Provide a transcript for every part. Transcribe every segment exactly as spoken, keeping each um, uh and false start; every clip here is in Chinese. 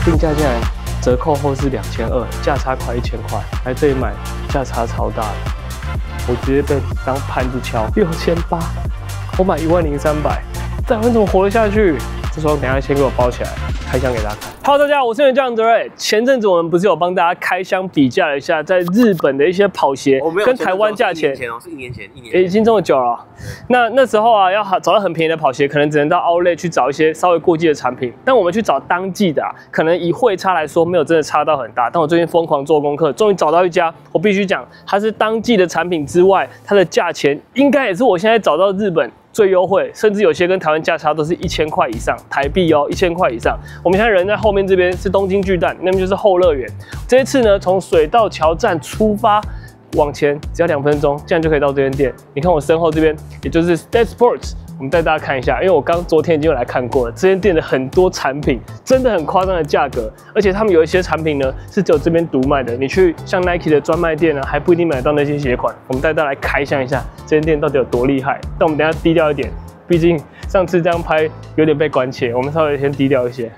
定价竟然折扣后是两千二，价差快一千块，来这里买价差超大的，我直接被当盘子敲，六千八，我买一万零三百，这样怎么活得下去？这双等一下先给我包起来，开箱给大家看。Hello， 大家好，我是原酱德瑞。前阵子我们不是有帮大家开箱比价了一下，在日本的一些跑鞋跟台湾价钱， 是一年前，一年前， 已经这么久了。那那时候啊，要找到很便宜的跑鞋，可能只能到 Outlet 去找一些稍微过季的产品。但我们去找当季的啊，可能以汇差来说，没有真的差到很大。但我最近疯狂做功课，终于找到一家，我必须讲，它是当季的产品之外，它的价钱应该也是我现在找到日本最优惠，甚至有些跟台湾价差都是一千块以上台币哦，一千块以上。我们现在人在后面这边是东京巨蛋，那边就是后乐园。这一次呢，从水道桥站出发，往前只要两分钟，这样就可以到这间店。你看我身后这边，也就是 Step Sports。我们带大家看一下，因为我刚昨天已经有来看过了，这间店的很多产品真的很夸张的价格，而且他们有一些产品呢是只有这边独卖的，你去像 Nike 的专卖店呢，还不一定买得到那些鞋款。我们带大家来开箱一下这间店到底有多厉害。但我们等一下低调一点，毕竟上次这样拍有点被关切，我们稍微先低调一些。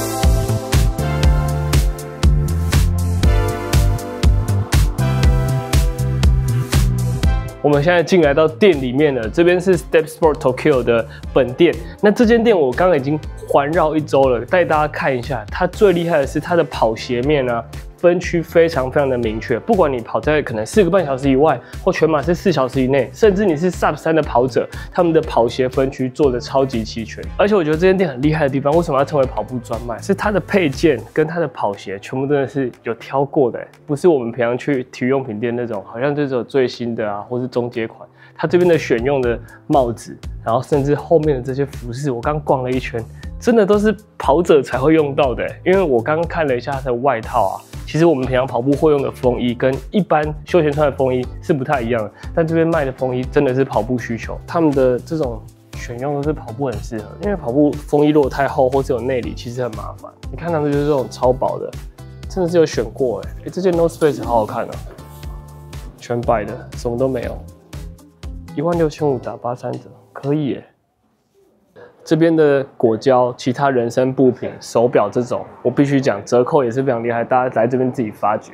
我们现在进来到店里面了，这边是 Step Sport Tokyo 的本店。那这间店我刚刚已经环绕一周了，带大家看一下。它最厉害的是它的跑鞋面呢、啊，分区非常非常的明确。不管你跑在可能四个半小时以外，或全马是四小时以内，甚至你是 Sub 三的跑者，他们的跑鞋分区做的超级齐全。而且我觉得这间店很厉害的地方，为什么要称为跑步专卖？是它的配件跟它的跑鞋全部真的是有挑过的，不是我们平常去体育用品店那种，好像就是有最新的啊，或是中阶款。它这边的选用的帽子，然后甚至后面的这些服饰，我刚逛了一圈，真的都是跑者才会用到的。因为我刚刚看了一下它的外套啊，其实我们平常跑步会用的风衣跟一般休闲穿的风衣是不太一样的，但这边卖的风衣真的是跑步需求，他们的这种选用都是跑步很适合，因为跑步风衣如果太厚或是有内里，其实很麻烦。你看他们就是这种超薄的，真的是有选过哎，哎，这件 North Face 好好看哦，全白的，什么都没有。一万六千五打八三折，可以耶。这边的果胶、其他人身部品、手表这种，我必须讲折扣也是非常厉害，大家来这边自己发掘。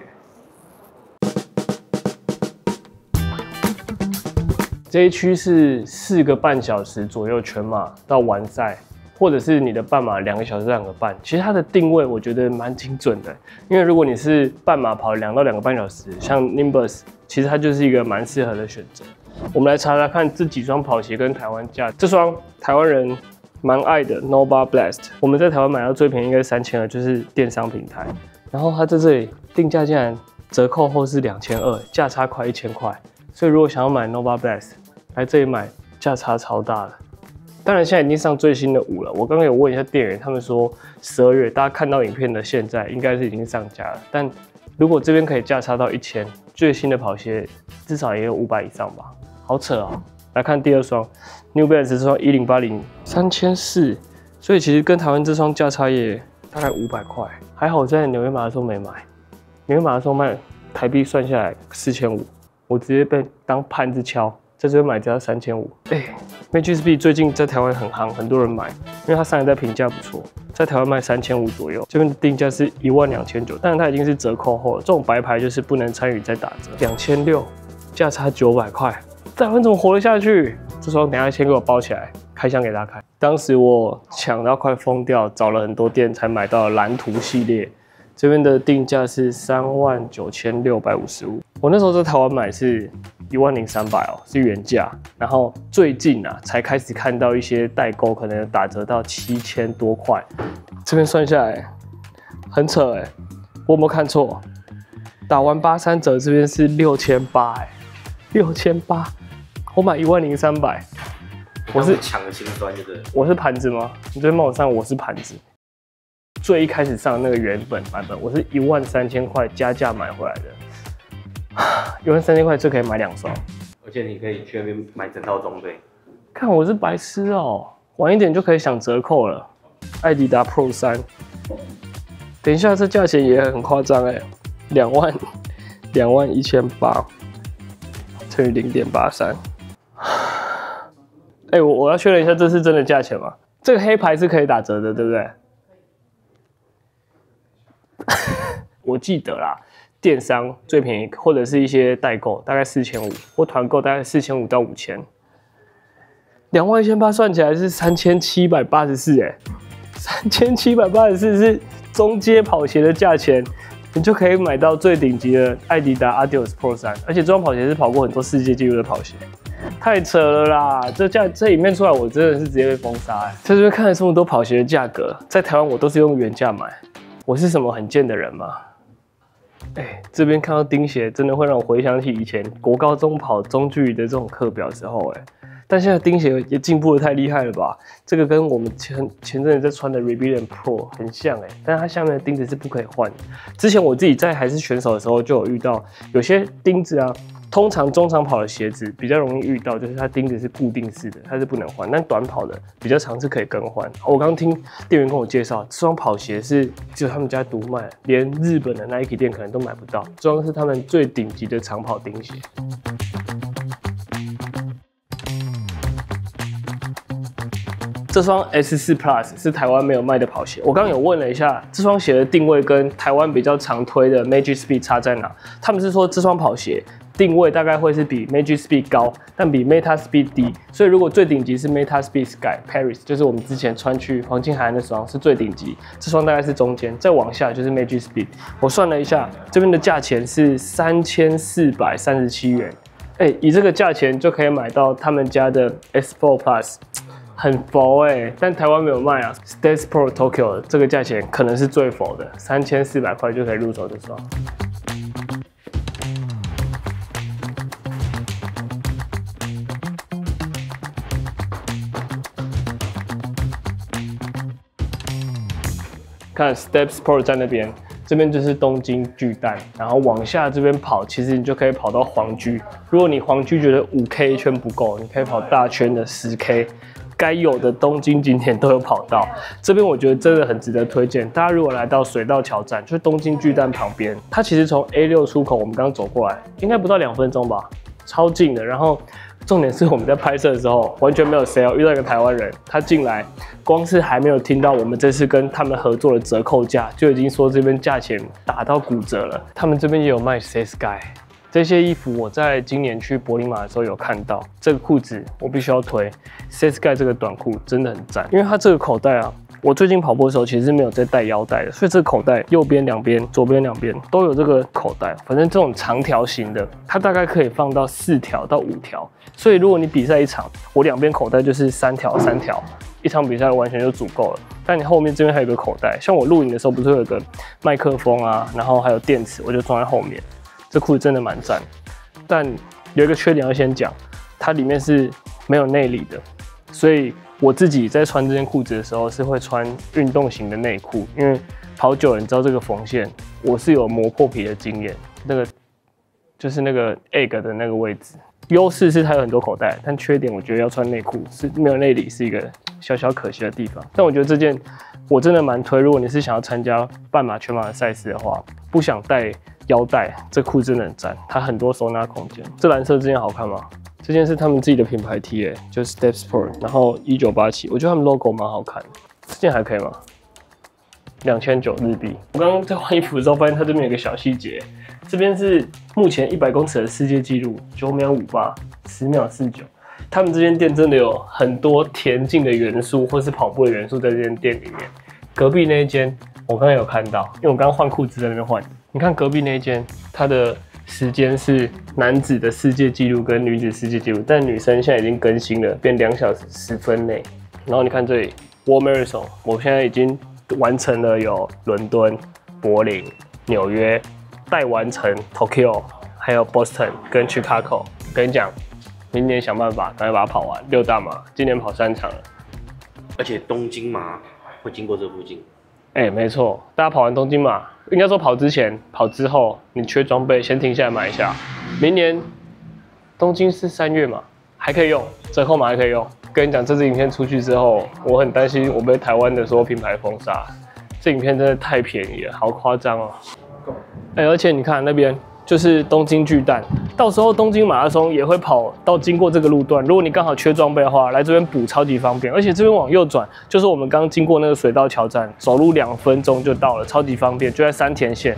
这一区是四个半小时左右全马到完赛，或者是你的半马两个小时两个半。其实它的定位我觉得蛮精准的，因为如果你是半马跑两到两个半小时，像 Nimbus， 其实它就是一个蛮适合的选择。我们来查查看这几双跑鞋跟台湾价。这双台湾人蛮爱的 Nova Blast， 我们在台湾买到最便宜应该三千二，就是电商平台。然后它在这里定价竟然折扣后是两千二，价差快一千块。所以如果想要买 Nova Blast， 来这里买价差超大的。当然现在已经上最新的五了，我刚刚有问一下店员，他们说十二月大家看到影片的现在应该是已经上架了。但如果这边可以价差到一千，最新的跑鞋至少也有五百以上吧。好扯啊！来看第二双 New Balance 这双一零八零三千四，所以其实跟台湾这双价差也大概五百块。还好我在纽约马拉松没买，纽约马拉松卖台币算下来四千五，我直接被当盘子敲，在这边买只要三千五。哎 ，Magic Speed 最近在台湾很夯，很多人买，因为它上一代评价不错，在台湾卖三千五左右，这边的定价是一万两千九，当然它已经是折扣后了，这种白牌就是不能参与再打折，两千六，价差九百块。台湾怎么活得下去？这双等一下先给我包起来，开箱给大家看。当时我抢到快疯掉，找了很多店才买到蓝图系列，这边的定价是三万九千六百五十五。我那时候在台湾买是一万零三百哦，是原价。然后最近啊，才开始看到一些代购可能打折到七千多块。这边算下来很扯哎，我有没有看错？打完八三折，这边是六千八哎，六千八。我买一万零三百，我是抢的心酸，对不对？ 我是盘子吗？你昨天帮我上，我是盘子。最一开始上那个原本版本，我是一万三千块加价买回来的，一万三千块就可以买两双， 而且你可以去那边买整套装备。 看我是白痴哦，晚一点就可以享折扣了。艾迪达 Pro 三，等一下这价钱也很夸张哎，两万两万一千八乘以零点八三。哎、欸，我我要确认一下，这是真的价钱吗？这个黑牌是可以打折的，对不对？ 我记得啦，电商最便宜，或者是一些代购，大概四千五，或团购大概四千五到五千。两万一千八算起来是三千七百八十四，哎，三千七百八十四是中阶跑鞋的价钱，你就可以买到最顶级的艾迪达 Adios Pro 三，而且这双跑鞋是跑过很多世界纪录的跑鞋。 太扯了啦！这价这影片出来，我真的是直接被封杀哎！在这边看了这么多跑鞋的价格，在台湾我都是用原价买。我是什么很贱的人吗？哎，这边看到钉鞋，真的会让我回想起以前国高中跑中距离的这种课表时候哎。但现在钉鞋也进步的太厉害了吧？这个跟我们前前阵子在穿的 Rebellion Pro 很像哎，但是它下面的钉子是不可以换的。之前我自己在还是选手的时候就有遇到，有些钉子啊。 通常中长跑的鞋子比较容易遇到，就是它钉子是固定式的，它是不能换。但短跑的比较长是可以更换。我刚刚听店员跟我介绍，这双跑鞋是只有他们家独卖，连日本的 Nike 店可能都买不到。这双是他们最顶级的长跑钉鞋。这双 S 四 Plus 是台湾没有卖的跑鞋。我刚刚有问了一下，这双鞋的定位跟台湾比较常推的 Magic Speed 差在哪？他们是说这双跑鞋定位大概会是比 Magic Speed 高，但比 Meta Speed 低。所以如果最顶级是 Meta Speed Sky Paris， 就是我们之前穿去黄金海岸那双是最顶级，这双大概是中间，再往下就是 Magic Speed。我算了一下，这边的价钱是三千四百三十七元。哎、欸，以这个价钱就可以买到他们家的 S 四 Plus。 很佛哎、欸，但台湾没有卖啊。States Pro Tokyo 这个价钱可能是最佛的，三千四百块就可以入手这双。看 Steps Pro 在那边，这边就是东京巨蛋，然后往下这边跑，其实你就可以跑到皇居。如果你皇居觉得五 K 一圈不够，你可以跑大圈的十 K。 该有的东京景点都有跑到，这边我觉得真的很值得推荐。大家如果来到水道桥站，就是东京巨蛋旁边，它其实从 A 六 出口，我们刚刚走过来，应该不到两分钟吧，超近的。然后重点是我们在拍摄的时候完全没有 sale， 遇到一个台湾人，他进来，光是还没有听到我们这次跟他们合作的折扣价，就已经说这边价钱打到骨折了。他们这边也有卖 Say Sky。 这些衣服我在今年去柏林马的时候有看到，这个裤子我必须要推 ，Say Sky 这个短裤真的很赞，因为它这个口袋啊，我最近跑步的时候其实是没有在带腰带的，所以这个口袋右边两边、左边两边都有这个口袋，反正这种长条形的，它大概可以放到四条到五条，所以如果你比赛一场，我两边口袋就是三条三条，一场比赛完全就足够了。但你后面这边还有个口袋，像我录影的时候不是有一个麦克风啊，然后还有电池，我就装在后面。 这裤子真的蛮赞，但有一个缺点要先讲，它里面是没有内里的，所以我自己在穿这件裤子的时候是会穿运动型的内裤，因为跑久了你知道这个缝线，我是有磨破皮的经验，那个就是那个 egg 的那个位置。优势是它有很多口袋，但缺点我觉得要穿内裤是没有内里是一个小小可惜的地方。但我觉得这件我真的蛮推，如果你是想要参加半马、全马的赛事的话，不想带 腰带，这裤真的很赞，它很多收纳空间。这蓝色这件好看吗？这件是他们自己的品牌 T 诶，就是 Steps Pro， 然后一九八七，我觉得他们 logo 蛮好看的。这件还可以吗？两千九日币。我刚刚在换衣服的时候发现它这边有个小细节，这边是目前一百公尺的世界纪录，九秒五八，十秒四九。他们这间店真的有很多田径的元素或是跑步的元素在这间店里面。隔壁那一间我刚刚有看到，因为我刚刚换裤子在那边换。 你看隔壁那间，它的时间是男子的世界纪录跟女子世界纪录，但女生现在已经更新了，变两小时十分内。然后你看这里 ，World Marathon， 我现在已经完成了有伦敦、柏林、纽约，待完成 Tokyo， 还有 Boston 跟 Chicago。跟你讲，明年想办法赶快把它跑完，六大马，今年跑三场了。 而且东京马会经过这附近。 哎、欸，没错，大家跑完东京马，应该说跑之前、跑之后，你缺装备，先停下来买一下。明年东京是三月嘛，还可以用，折扣码还可以用。跟你讲，这支影片出去之后，我很担心我被台湾的所有品牌封杀。这影片真的太便宜了，好夸张哦！哎、欸，而且你看那边就是东京巨蛋，到时候东京马拉松也会跑到经过这个路段。如果你刚好缺装备的话，来这边补超级方便。而且这边往右转，就是我们刚经过那个水道桥站，走路两分钟就到了，超级方便，就在山田县。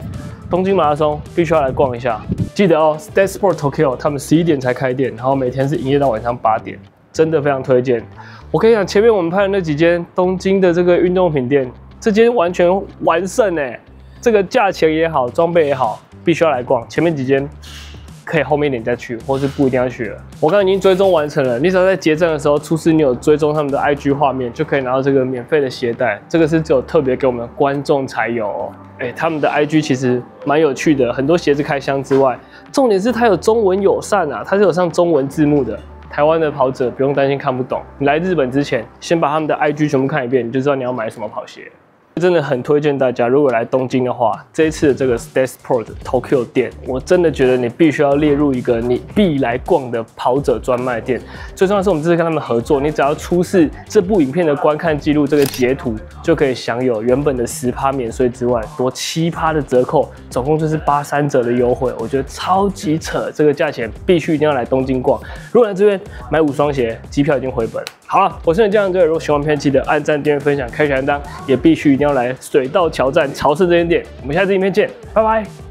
东京马拉松必须要来逛一下。记得哦 ，State Sport Tokyo 他们十一点才开店，然后每天是营业到晚上八点，真的非常推荐。我跟你讲，前面我们拍的那几间东京的这个运动品店，这间完全完胜哎，这个价钱也好，装备也好，必须要来逛。前面几间可以后面一点再去，或是不一定要去了。我刚刚已经追踪完成了，你只要在结账的时候出示你有追踪他们的 I G 画面，就可以拿到这个免费的鞋带。这个是只有特别给我们的观众才有哦。哎，他们的 I G 其实蛮有趣的，很多鞋子开箱之外，重点是它有中文友善啊，它是有上中文字幕的。台湾的跑者不用担心看不懂，你来日本之前，先把他们的 I G 全部看一遍，你就知道你要买什么跑鞋。真的很推荐大家，如果来东京的话，这一次的这个 State Sport Tokyo 店，我真的觉得你必须要列入一个你必来逛的跑者专卖店。最重要的是，我们这次跟他们合作，你只要出示这部影片的观看记录这个截图，就可以享有原本的十趴免税之外，多七趴的折扣，总共就是八三折的优惠，我觉得超级扯，这个价钱必须一定要来东京逛。如果来这边买五双鞋，机票已经回本。好了，我是你这样队，如果喜欢片记得按赞、订阅、分享、开小铃铛，也必须一定要来水道桥站朝圣这间店。我们下次影片见，拜拜。